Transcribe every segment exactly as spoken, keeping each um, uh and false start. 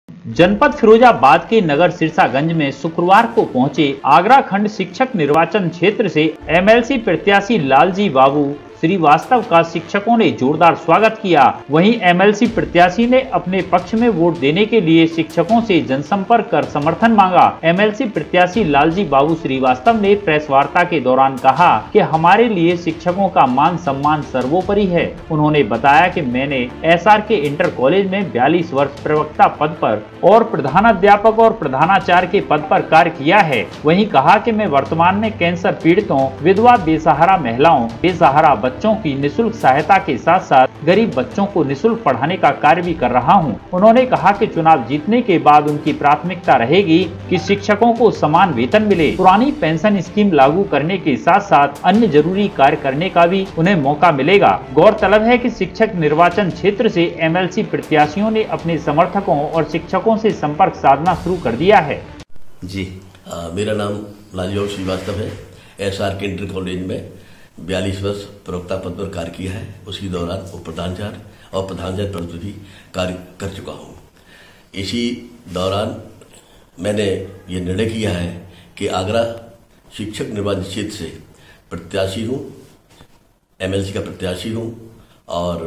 जनपद फिरोजाबाद के नगर सिरसागंज में शुक्रवार को पहुंचे आगरा खंड शिक्षक निर्वाचन क्षेत्र से एमएलसी प्रत्याशी लालजी बाबू श्रीवास्तव का शिक्षकों ने जोरदार स्वागत किया। वहीं एमएलसी प्रत्याशी ने अपने पक्ष में वोट देने के लिए शिक्षकों से जनसंपर्क कर समर्थन मांगा। एमएलसी प्रत्याशी लालजी बाबू श्रीवास्तव ने प्रेस वार्ता के दौरान कहा कि हमारे लिए शिक्षकों का मान सम्मान सर्वोपरि है। उन्होंने बताया कि मैंने एसआर के इंटर कॉलेज में बयालीस वर्ष प्रवक्ता पद पर और प्रधानाध्यापक और प्रधानाचार्य के पद पर कार्य किया है। वहीं कहा कि मैं वर्तमान में कैंसर पीड़ितों, विधवा, बेसहारा महिलाओं, बेसहारा बच्चों की निशुल्क सहायता के साथ साथ गरीब बच्चों को निशुल्क पढ़ाने का कार्य भी कर रहा हूं। उन्होंने कहा कि चुनाव जीतने के बाद उनकी प्राथमिकता रहेगी कि शिक्षकों को समान वेतन मिले। पुरानी पेंशन स्कीम लागू करने के साथ साथ अन्य जरूरी कार्य करने का भी उन्हें मौका मिलेगा। गौरतलब है कि शिक्षक निर्वाचन क्षेत्र से एमएलसी प्रत्याशियों ने अपने समर्थकों और शिक्षकों से संपर्क साधना शुरू कर दिया है। जी आ, मेरा नाम लालजी श्रीवास्तव है। एसआर के इंटर कॉलेज में बयालीस वर्ष प्रवक्ता पद पर कार्य किया है। उसी दौरान उप प्रधानाचार्य और प्रधानाचार्य पद पर भी कार्य कर चुका हूँ। इसी दौरान मैंने ये निर्णय किया है कि आगरा शिक्षक निर्वाचन क्षेत्र से प्रत्याशी हूँ, एमएलसी का प्रत्याशी हूँ और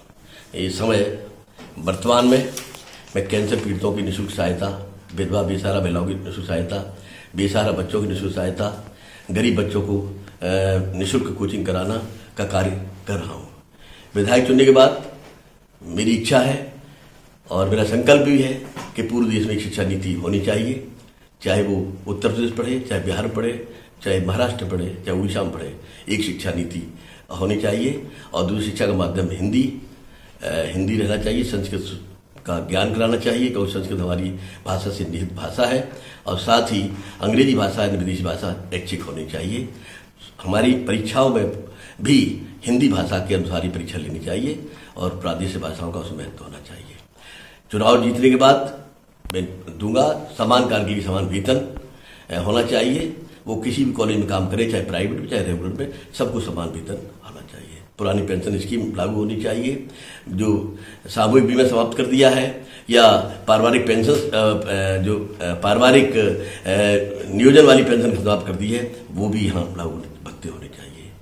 इस समय वर्तमान में मैं कैंसर पीड़ितों की निःशुल्क सहायता, विधवा बेसहारा महिलाओं की निःशुल्क सहायता, बेसहारा बच्चों की निःशुल्क सहायता, गरीब बच्चों को निःशुल्क कोचिंग कराना का कार्य कर रहा हूँ। विधायक चुनने के बाद मेरी इच्छा है और मेरा संकल्प भी है कि पूरे देश में एक शिक्षा नीति होनी चाहिए, चाहे वो उत्तर प्रदेश पढ़े, चाहे बिहार पढ़े, चाहे महाराष्ट्र पढ़े, चाहे उड़ीसा में पढ़े, एक शिक्षा नीति होनी चाहिए। और दूसरी शिक्षा का माध्यम हिंदी हिंदी रहना चाहिए, संस्कृत का ज्ञान कराना चाहिए क्योंकि संस्कृत हमारी भाषा से निहित भाषा है और साथ ही अंग्रेजी भाषा या विदेशी भाषा ऐच्छिक होनी चाहिए। हमारी परीक्षाओं में भी हिंदी भाषा के अनुसार ही परीक्षा लेनी चाहिए और प्रादेशिक भाषाओं का उसमें महत्व होना चाहिए। चुनाव जीतने के बाद मैं दूंगा समान कार्य के लिए समान वेतन होना चाहिए। वो किसी भी कॉलेज में काम करे, चाहे प्राइवेट में चाहे रेगुलर में, सबको समान वेतन होना चाहिए। पुरानी पेंशन स्कीम लागू होनी चाहिए। जो सामूहिक बीमा समाप्त कर दिया है या पारिवारिक पेंशन जो पारिवारिक नियोजन वाली पेंशन समाप्त कर दी है, वो भी यहाँ लागू भत्ते होने चाहिए।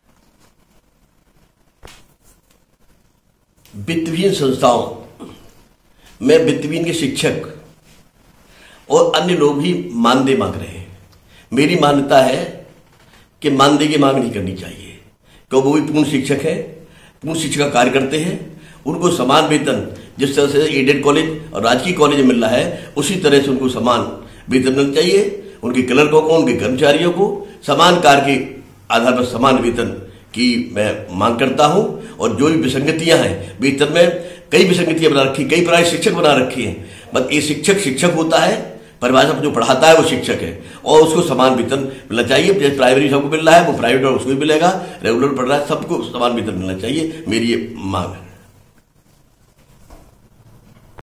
वित्तविहीन संस्थाओं में वित्तविहीन के शिक्षक और अन्य लोग भी मानदेय मांग रहे हैं। मेरी मान्यता है कि मानदेय की मांग नहीं करनी चाहिए क्योंकि वो भी पूर्ण शिक्षक है, पूर्ण शिक्षक का कार्य करते हैं। उनको समान वेतन जिस तरह से एडेड कॉलेज और राजकीय कॉलेज में मिल रहा है, उसी तरह से उनको समान वेतन मिलना चाहिए। उनके क्लर्कों को, उनके कर्मचारियों को समान कार्य के आधार पर समान वेतन की मैं मांग करता हूं। और जो भी विसंगतियां हैं वेतन में, कई विसंगतियां बना रखी, कई प्राय शिक्षक बना रखी हैं। बस ये शिक्षक शिक्षक होता है, परिभाषा जो पढ़ाता है वो शिक्षक है और उसको समान वेतन मिलना चाहिए। जैसे प्राइमरी सबको मिल रहा है, वो प्राइवेट और उसको भी मिलेगा, रेगुलर पढ़ रहा है, सबको समान वेतन मिलना चाहिए। मेरी ये मांग है।